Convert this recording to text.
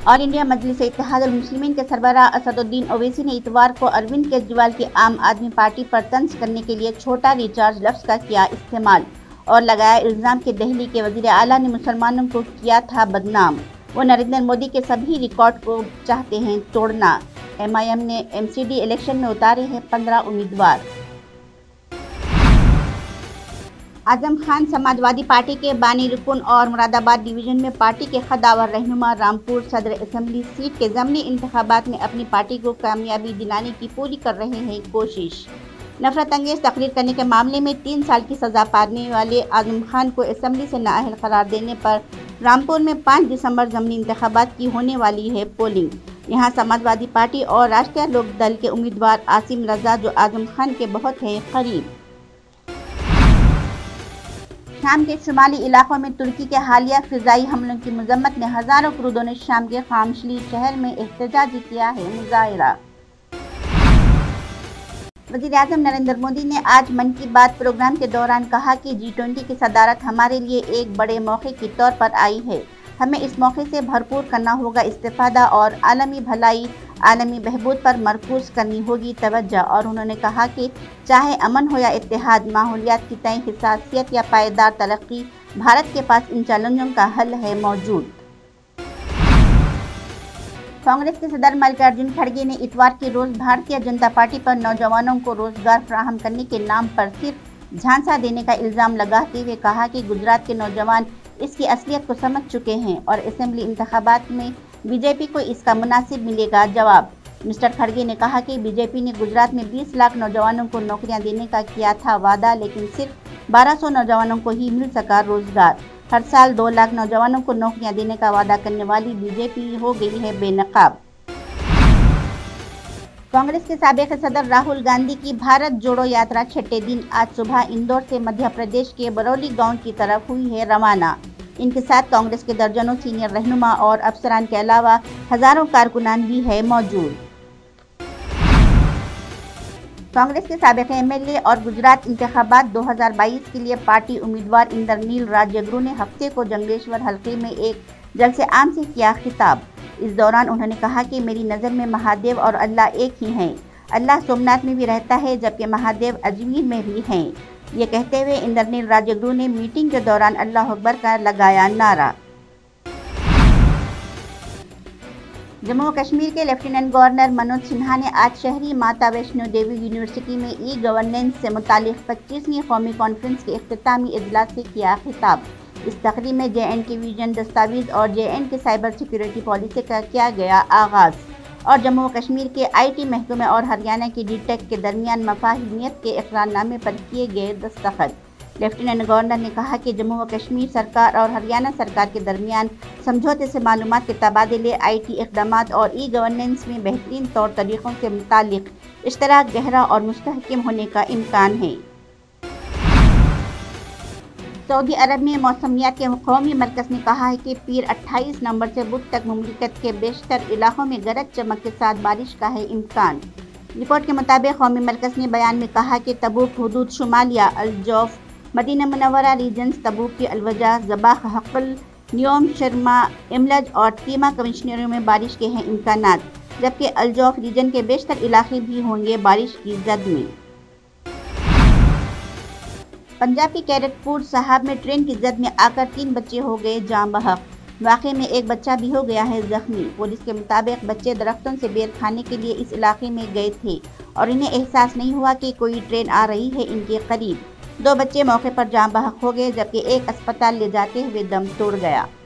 All India मजलिस इत्तेहाद मुस्लिमीन के सरबराह असदुद्दीन ओवैसी ने इतवार को अरविंद केजरीवाल की आम आदमी पार्टी पर तंज करने के लिए छोटा रिचार्ज लफ्ज़ का किया इस्तेमाल और लगाया इल्ज़ाम कि दिल्ली के वज़ीर आला ने मुसलमानों को किया था बदनाम। वो नरेंद्र मोदी के सभी रिकॉर्ड को चाहते हैं तोड़ना। MIM ने MCD इलेक्शन में उतारे हैं 15 उम्मीदवार। आजम खान समाजवादी पार्टी के बानी रुकन और मुरादाबाद डिवीज़न में पार्टी के खदावर रहनुमा रामपुर सदर असेंबली सीट के ज़मनी इंतखाबात में अपनी पार्टी को कामयाबी दिलाने की पूरी कर रहे हैं कोशिश। नफरत अंगेज तकरीर करने के मामले में 3 साल की सज़ा पाने वाले आजम खान को असेंबली से नाअहल करार देने पर रामपुर में 5 दिसंबर ज़मनी इंतखाबात की होने वाली है पोलिंग। यहाँ समाजवादी पार्टी और राष्ट्रीय लोक दल के उम्मीदवार आसिम रजा जो आजम खान के बहुत हैं करीब। शाम के शुमाली इलाकों में तुर्की के हालिया फिजाई हमलों की मजम्मत ने हज़ारों कुर्दों ने शाम के खामशली शहर में एहतजाज किया है मुजाहिरा। वज़ीर-ए-आज़म नरेंद्र मोदी ने आज मन की बात प्रोग्राम के दौरान कहा कि G20 की सदारत हमारे लिए एक बड़े मौके के तौर पर आई है। हमें इस मौके से भरपूर करना होगा इस्तिफादा और आलमी भलाई आलमी बहबूद पर मरकूज़ करनी होगी तवज्जो। और उन्होंने कहा कि चाहे अमन हो या इत्तेहाद, माहौलियात की तय हिसासियत या पायदार तरक्की, भारत के पास इन चैलेंजों का हल है मौजूद। कांग्रेस के सदर मल्लिकार्जुन खड़गे ने इतवार के रोज़ भारतीय जनता पार्टी पर नौजवानों को रोजगार फराहम करने के नाम पर सिर्फ झांसा देने का इल्ज़ाम लगाते हुए कहा कि गुजरात के नौजवान इसकी असलियत को समझ चुके हैं और असेंबली इंतखाबात में बीजेपी को इसका मुनासिब मिलेगा जवाब। मिस्टर खड़गे ने कहा कि बीजेपी ने गुजरात में 20 लाख नौजवानों को नौकरियां देने का किया था वादा, लेकिन सिर्फ 1200 नौजवानों को ही मिल सका रोजगार। हर साल 2 लाख नौजवानों को नौकरियां देने का वादा करने वाली बीजेपी हो गई है बेनकाब। कांग्रेस के साबिक सदर राहुल गांधी की भारत जोड़ो यात्रा छठे दिन आज सुबह इंदौर से मध्य प्रदेश के बरौली गांव की तरफ हुई है रवाना। इनके साथ कांग्रेस के दर्जनों सीनियर रहनुमा और अफसरान के अलावा हजारों कारकुनान भी है मौजूद। कांग्रेस के साबिक MLA और गुजरात इंतखाबात 2022 के लिए पार्टी उम्मीदवार इंद्रनील राजगुरु ने हफ्ते को जंगलेश्वर हल्के में एक जलसे आम से किया खिताब। इस दौरान उन्होंने कहा कि मेरी नज़र में महादेव और अल्लाह एक ही हैं। अल्लाह सोमनाथ में भी रहता है जबकि महादेव अजमेर में भी हैं। ये कहते हुए इंद्रनील राजगुरु ने मीटिंग के दौरान अल्लाह अकबर का लगाया नारा। जम्मू कश्मीर के लेफ्टिनेंट गवर्नर मनोज सिन्हा ने आज शहरी माता वैष्णो देवी यूनिवर्सिटी में ई-गवर्नेंस से मुतालिक 25वीं कौमी कॉन्फ्रेंस के इख्तितामी इजलास से किया खिताब। इस तकरीब में JNK विजन दस्तावेज और JNK साइबर सिक्योरिटी पॉलिसी का किया गया आगाज़ और जम्मू कश्मीर के IT महकमे और हरियाणा की DTech के दरमियान मफाहिमियत के इकरारनामे पर किए गए दस्तखत। लेफ्टिनेंट गवर्नर ने कहा कि जम्मू व कश्मीर सरकार और हरियाणा सरकार के दरमियान समझौते से मालूमात के तबादले, IT इक़दामात और ई-गवर्नेंस में बेहतरीन तौर तरीक़ों से मुतालिक इश्तराक गहरा और मुस्तहकम होने का इम्कान है। सऊदी अरब में मौसमियात के कौमी मरकज़ ने कहा है कि पीर 28 नवंबर से बुध तक मुमलिकत के बेशतर इलाकों में गरज चमक के साथ बारिश का है इम्कान। रिपोर्ट के मुताबिक कौमी मरकज़ ने बयान में कहा कि तबूक, हुदूद शुमालिया, अल-जौफ, मदीना मुनव्वरा रीजन्स, तबूक की अलवजा, ज़बाह, हक़ल, न्योम, शर्मा, इमलज और तीमा कमिश्नरों में बारिश के हैं इम्कानात, जबकि अल-जौफ रीजन के बेशतर इलाके भी होंगे बारिश की जद में। पंजाब के कैरटपुर साहब में ट्रेन की जद में आकर 3 बच्चे हो गए जाँ बहक। वाक़े में एक बच्चा भी हो गया है जख्मी। पुलिस के मुताबिक बच्चे दरख्तों से बेर खाने के लिए इस इलाके में गए थे और इन्हें एहसास नहीं हुआ कि कोई ट्रेन आ रही है इनके करीब। 2 बच्चे मौके पर जाँ बहक हो गए जबकि एक अस्पताल ले जाते हुए दम तोड़ गया।